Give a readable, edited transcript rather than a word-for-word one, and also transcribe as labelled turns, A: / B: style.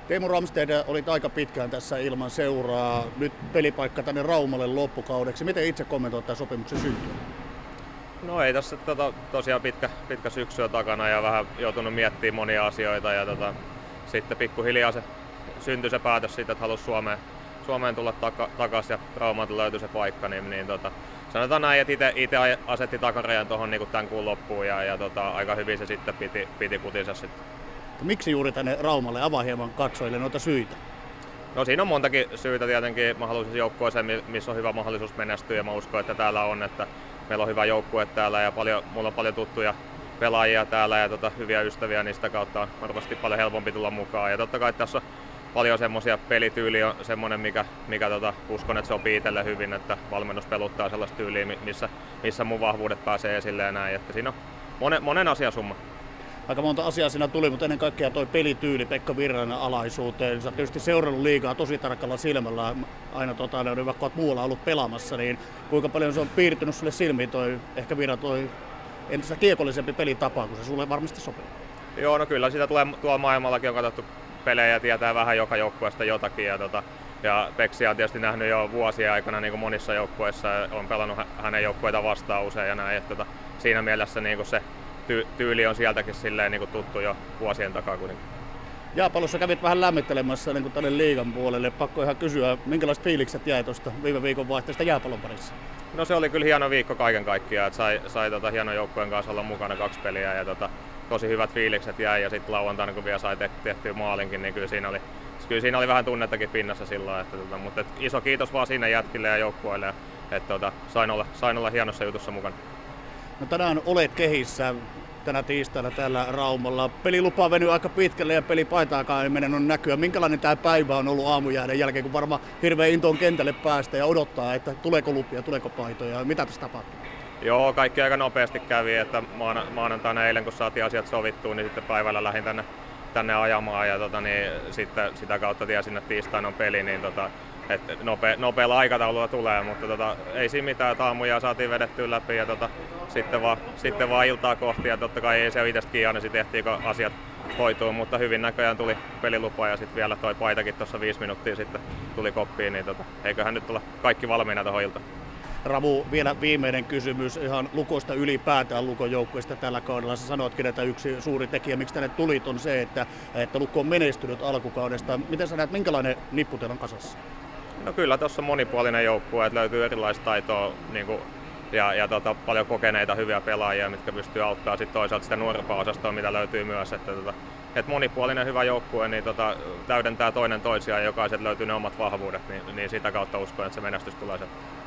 A: Teemu Ramstedt, olit aika pitkään tässä ilman seuraa. Nyt pelipaikka tänne Raumalle loppukaudeksi. Miten itse kommentoit tämän sopimuksen syntyä?
B: No ei tässä tosiaan pitkä syksy on takana ja vähän joutunut miettimään monia asioita ja sitten pikkuhiljaa se syntyi se päätös siitä, että halusi Suomeen tulla takaisin ja Raumalta löytyi se paikka. Sanotaan näin, että itse asetti takarajan tuohon niin tämän kuun loppuun ja aika hyvin se sitten piti kutinsa sitten.
A: Miksi juuri tänne Raumalle? Avaa hieman katsojille noita syitä.
B: No siinä on montakin syytä tietenkin. Mä haluaisin joukkueeseen, missä on hyvä mahdollisuus menestyä ja mä uskon, että täällä on, että meillä on hyvä joukkue täällä ja mulla on paljon tuttuja pelaajia täällä ja hyviä ystäviä, niin sitä kautta on varmasti paljon helpompi tulla mukaan. Ja totta kai tässä on paljon semmoisia, pelityyli on semmoinen, mikä uskon, että sopii itselle hyvin, että valmennus peluttaa sellaista tyyliä, missä mun vahvuudet pääsee esille ja näin. Että siinä on monen asian summa.
A: Aika monta asiaa siinä tuli, mutta ennen kaikkea toi pelityyli Pekka Virranen alaisuuteen. Sä oot tietysti seurannut liigaa tosi tarkalla silmällä, aina vaikka oot muualla ollut pelaamassa, niin kuinka paljon se on piirtynyt sulle silmiin ehkä Virra toi entistä kiekollisempi pelitapa, kun se sulle varmasti sopii?
B: Joo, no kyllä sitä tulee tuolla maailmallakin on katsottu pelejä ja tietää vähän joka joukkueesta jotakin. Ja Peksia on tietysti nähnyt jo vuosien aikana niin kuin monissa joukkueissa ja on pelannut hänen joukkueita vastaan usein ja näin. Että siinä mielessä niin kuin se tyyli on sieltäkin silleen niin kuin tuttu jo vuosien takaa kuitenkin.
A: Jääpallossa kävit vähän lämmittelemässä niin kuin tänne liigan puolelle. Pakko ihan kysyä, minkälaiset fiilikset jäi tuosta viime viikon vaihteesta jääpallon parissa?
B: No se oli kyllä hieno viikko kaiken kaikkiaan, että sai hienon joukkueen kanssa olla mukana 2 peliä ja tosi hyvät fiilikset jäi ja sitten lauantaina kun vielä sai tehtyä maalinkin, niin kyllä siinä oli vähän tunnettakin pinnassa silloin, mutta iso kiitos vaan sinne jätkille ja joukkueelle, että sain olla hienossa jutussa mukana.
A: No tänään olet kehissä tänä tiistaina täällä Raumalla. Pelilupa venyy aika pitkälle ja pelipaitaakaan ei mennyt näkyä. Minkälainen tämä päivä on ollut aamujääden jälkeen, kun varmaan hirveän intoon kentälle päästä ja odottaa, että tuleeko lupia, tuleeko paitoja, mitä tässä tapahtuu?
B: Joo, kaikki aika nopeasti kävi, että maanantaina eilen kun saatiin asiat sovittua, niin sitten päivällä lähdin tänne ajamaan ja sitten sitä kautta tiesin, että tiistaina on peli, niin että nopealla aikataululla tulee, mutta ei siinä mitään, aamuja saatiin vedettyä läpi ja sitten vaan iltaa kohti ja totta kai ei se itsestä kiinni, niin tehtiinkö asiat hoituu, mutta hyvin näköjään tuli pelilupa ja sitten vielä toi paitakin tuossa 5 minuuttia sitten tuli koppiin, niin eiköhän nyt olla kaikki valmiina tuohon iltaan.
A: Ramu, vielä viimeinen kysymys ihan Lukosta ylipäätään Lukon joukkueesta tällä kaudella. Sä sanoitkin, että yksi suuri tekijä, miksi tänne tulit, on se, että Lukko on menestynyt alkukaudesta. Miten sä näet, minkälainen nippu teillä on kasassa?
B: No kyllä tuossa on monipuolinen joukkue, että löytyy erilaista taitoa ja paljon kokeneita hyviä pelaajia, mitkä pystyy auttamaan sitten toisaalta sitä nuorempaa osastoa, mitä löytyy myös. Että monipuolinen hyvä joukkue niin täydentää toinen toisiaan ja jokaiset löytyy ne omat vahvuudet, niin sitä kautta uskon, että se menestys tulee sieltä.